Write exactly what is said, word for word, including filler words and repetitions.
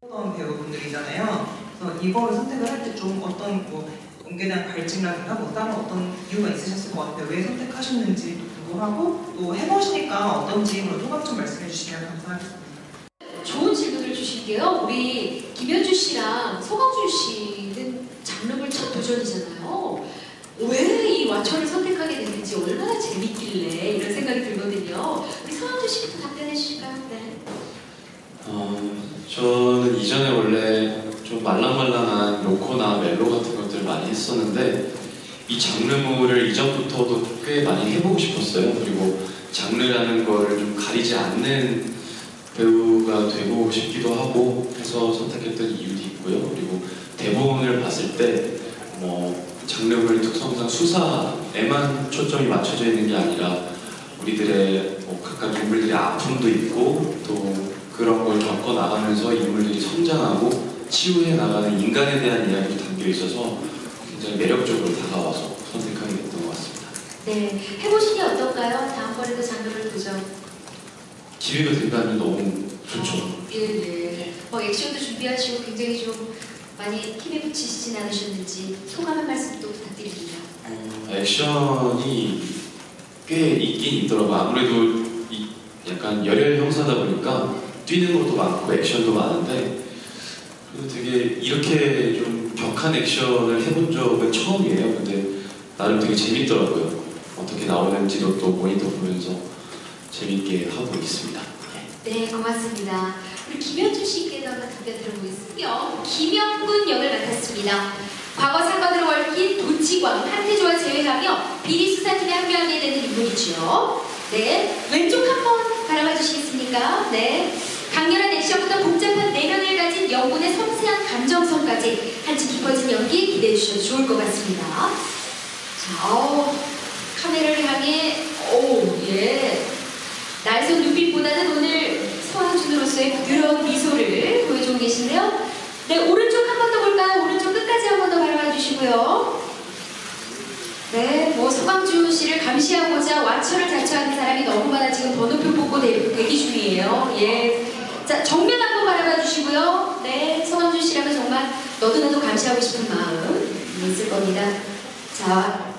어떤 배우분들이잖아요. 그래서 이거를 선택을 할 때 좀 어떤 뭐 연기에 대한 갈증이라든가 뭐 다른 어떤 이유가 있으셨을 것 같아요. 왜 선택하셨는지 궁금하고 또 해보시니까 어떤지 그런 소감 좀 말씀해 주시면 감사하겠습니다. 좋은 질문을 주실게요. 우리 김현주 씨랑 서강준 씨는 장르물 첫 도전이잖아요. 왜 이 와처를 선택하게 됐는지 얼마나 재밌길래 이런 생각이 들거든요. 우리 서강준 씨부터 답변해 주실까요? 네. 어, 저는 이전에 원래 좀 말랑말랑한 로코나 멜로 같은 것들을 많이 했었는데 이 장르물을 이전부터도 꽤 많이 해보고 싶었어요. 그리고 장르라는 거를 좀 가리지 않는 배우가 되고 싶기도 하고 해서 선택했던 이유도 있고요. 그리고 대본을 봤을 때 뭐 장르물 특성상 수사에만 초점이 맞춰져 있는 게 아니라 우리들의 뭐 각각 인물들의 아픔도 있고 또 그런 걸 겪어 나가면서 인물들이 성장하고 치유해 나가는 인간에 대한 이야기도 담겨 있어서 굉장히 매력적으로 다가와서 선택하게 됐던 것 같습니다. 네, 해보시니 어떨까요? 다음번에도 장르를 도전. 기회가 된다면 너무 좋죠. 어, 예, 네. 뭐 액션도 준비하시고 굉장히 좀 많이 힘에 붙이시진 않으셨는지 소감 한 말씀 또 부탁드립니다. 어, 액션이 꽤 있긴 있더라고요. 아무래도 이 약간 열혈 형사다 보니까 뛰는 것도 많고 액션도 많은데 그래도 되게 이렇게 좀 격한 액션을 해본 적은 처음이에요. 근데 나름 되게 재밌더라고요. 어떻게 나오는지도 또 모니터 보면서 재밌게 하고 있습니다. 네, 고맙습니다. 우리 김현주 씨께도 한번 답변 들어보겠습니다. 김영군 역을 맡았습니다. 과거 사건으로 얽힌 도치광, 한태조와 제외하며 비리 수사팀에 합류하게 되는 인물이죠. 네, 왼쪽 한번 바라봐 주시겠습니까? 네, 강렬한 액션부터 복잡한 내면을 가진 영군의 섬세한 감정선까지 한층 깊어진 연기 기대해 주셔도 좋을 것 같습니다. 자, 어, 카메라를 향해, 오, 예. 날선 눈빛보다는 오늘 서강준으로서의 부드러운 미소를 보여주고 계신데요. 네, 오른쪽 한 번 더 볼까요? 오른쪽 끝까지 한 번 더 바라봐 주시고요. 네, 뭐 서강준 씨를 감시하고자 와처를 자처하는 사람이 너무 많아 지금 번호표 뽑고 대, 대기 중이에요. 예. 자, 정면 한 번 바라봐 주시고요. 네, 서강준 씨라면 정말 너도 나도 감시하고 싶은 마음 있을 겁니다. 자.